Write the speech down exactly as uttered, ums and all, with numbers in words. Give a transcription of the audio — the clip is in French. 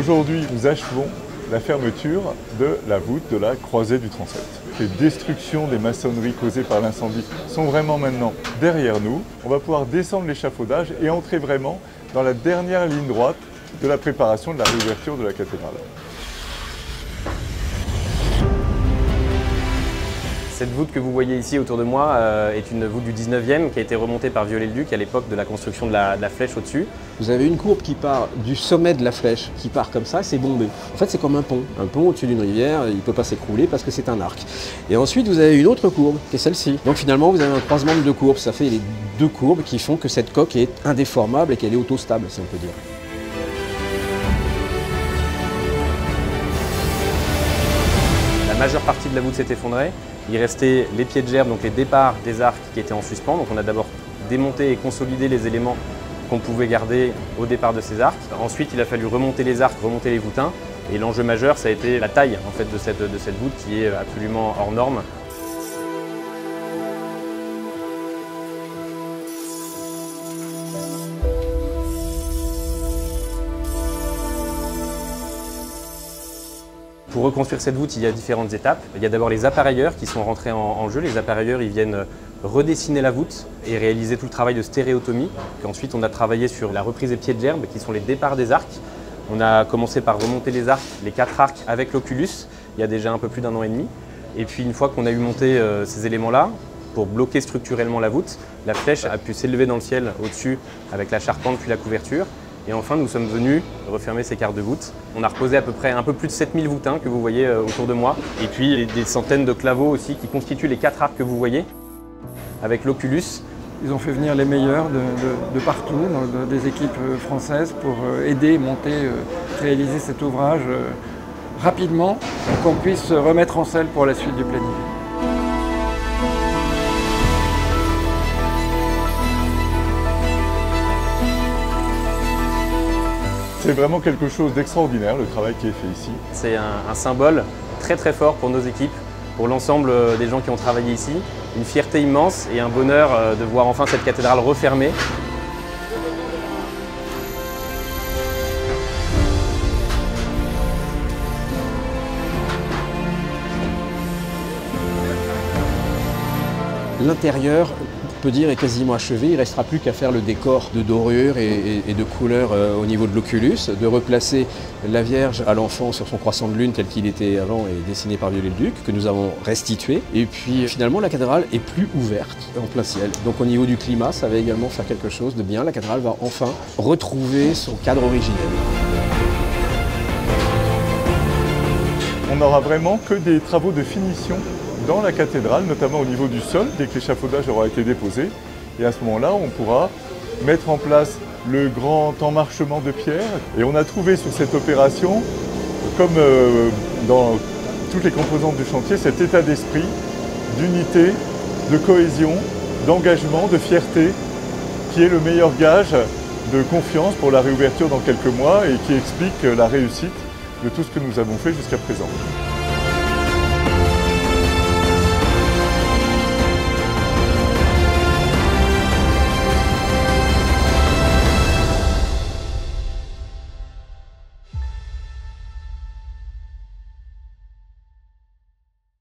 Aujourd'hui, nous achevons la fermeture de la voûte de la croisée du transept. Les destructions des maçonneries causées par l'incendie sont vraiment maintenant derrière nous. On va pouvoir descendre l'échafaudage et entrer vraiment dans la dernière ligne droite de la préparation de la réouverture de la cathédrale. Cette voûte que vous voyez ici autour de moi euh, est une voûte du dix-neuvième qui a été remontée par Viollet-le-Duc à l'époque de la construction de la, de la flèche au-dessus. Vous avez une courbe qui part du sommet de la flèche, qui part comme ça, c'est bombé. En fait, c'est comme un pont. Un pont au-dessus d'une rivière, il ne peut pas s'écrouler parce que c'est un arc. Et ensuite, vous avez une autre courbe, qui est celle-ci. Donc finalement, vous avez un croisement de deux courbes. Ça fait les deux courbes qui font que cette coque est indéformable et qu'elle est autostable, si on peut dire. La majeure partie de la voûte s'est effondrée. Il restait les pieds de gerbe, donc les départs des arcs qui étaient en suspens. Donc on a d'abord démonté et consolidé les éléments qu'on pouvait garder au départ de ces arcs. Ensuite, il a fallu remonter les arcs, remonter les voûtins. Et l'enjeu majeur, ça a été la taille en fait, de, cette, de cette voûte qui est absolument hors norme. Pour reconstruire cette voûte, il y a différentes étapes. Il y a d'abord les appareilleurs qui sont rentrés en, en jeu. Les appareilleurs, ils viennent redessiner la voûte et réaliser tout le travail de stéréotomie. Puis ensuite, on a travaillé sur la reprise des pieds de gerbe, qui sont les départs des arcs. On a commencé par remonter les arcs, les quatre arcs avec l'oculus, il y a déjà un peu plus d'un an et demi. Et puis une fois qu'on a eu monté euh, ces éléments-là, pour bloquer structurellement la voûte, la flèche a pu s'élever dans le ciel au-dessus avec la charpente puis la couverture. Et enfin, nous sommes venus refermer ces quarts de voûte. On a reposé à peu près un peu plus de sept mille voûtins que vous voyez autour de moi. Et puis des centaines de claveaux aussi qui constituent les quatre arcs que vous voyez. Avec l'oculus. Ils ont fait venir les meilleurs de, de, de partout, de, des équipes françaises pour aider, monter, réaliser cet ouvrage rapidement pour qu'on puisse se remettre en selle pour la suite du planning. C'est vraiment quelque chose d'extraordinaire, le travail qui est fait ici. C'est un, un symbole très très fort pour nos équipes, pour l'ensemble des gens qui ont travaillé ici. Une fierté immense et un bonheur de voir enfin cette cathédrale refermée. L'intérieur, on peut dire, est quasiment achevé. Il ne restera plus qu'à faire le décor de dorure et, et, et de couleurs euh, au niveau de l'oculus, de replacer la Vierge à l'enfant sur son croissant de lune tel qu'il était avant et dessiné par Viollet-le-Duc, que nous avons restitué. Et puis finalement, la cathédrale est plus ouverte en plein ciel. Donc au niveau du climat, ça va également faire quelque chose de bien. La cathédrale va enfin retrouver son cadre originel. On n'aura vraiment que des travaux de finition dans la cathédrale, notamment au niveau du sol, dès que l'échafaudage aura été déposé. Et à ce moment-là, on pourra mettre en place le grand emmarchement de pierre. Et on a trouvé sur cette opération, comme euh, dans toutes les composantes du chantier, cet état d'esprit d'unité, de cohésion, d'engagement, de fierté, qui est le meilleur gage de confiance pour la réouverture dans quelques mois et qui explique la réussite de tout ce que nous avons fait jusqu'à présent.